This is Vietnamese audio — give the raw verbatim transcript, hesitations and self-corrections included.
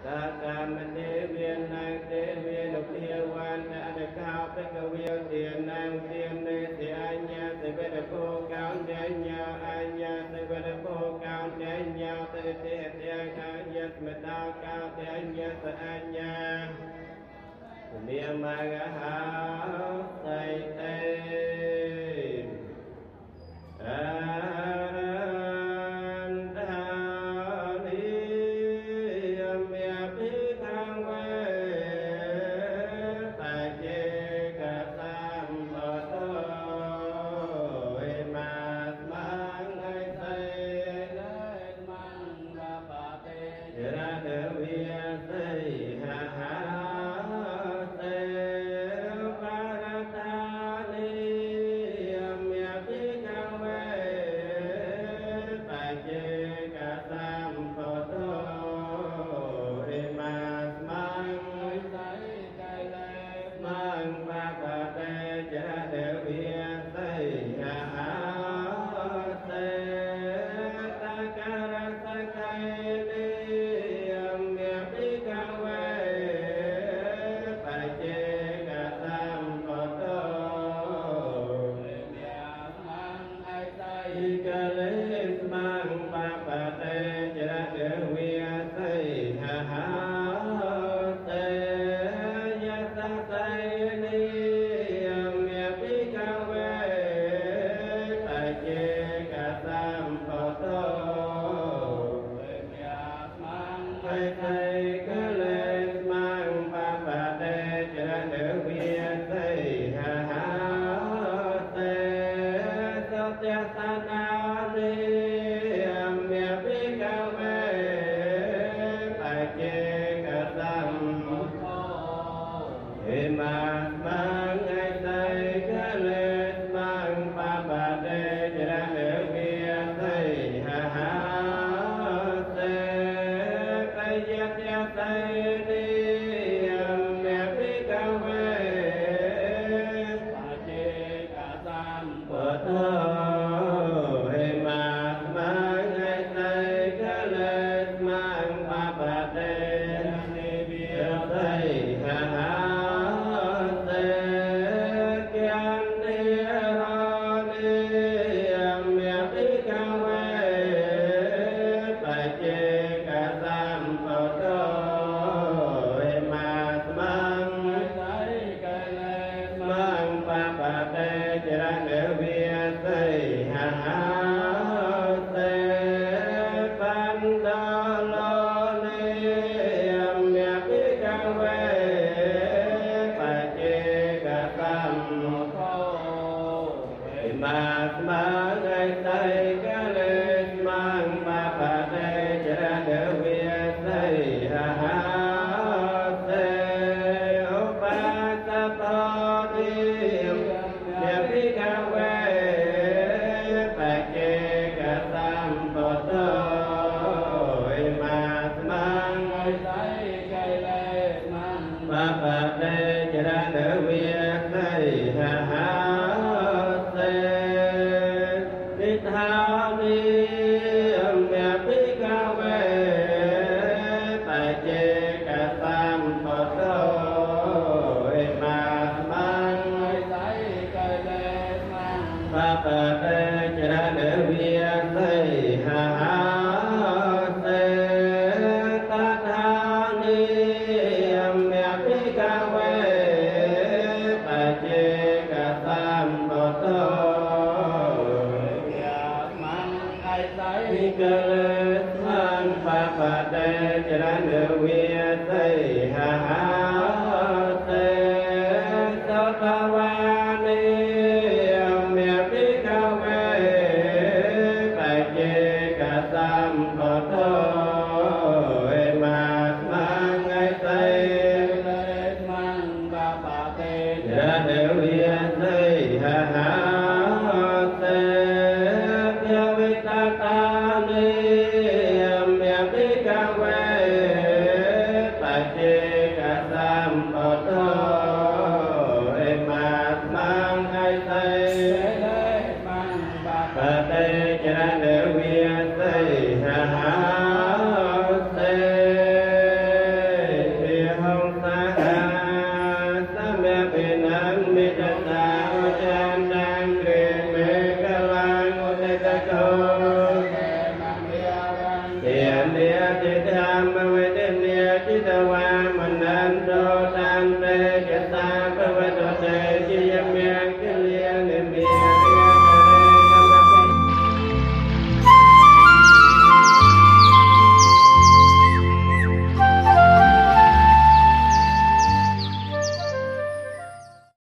ta tam đế viên năng đế viên độc địa quan đã được cao tất cả viên tiền năng tiền đế thì anh nha thì biết được cô cao đế nhau anh nha thì biết được cô cao đế nhau thì thì thì anh nha mà ta cao đế nha thì anh nha niệm ma ga hảo say tê we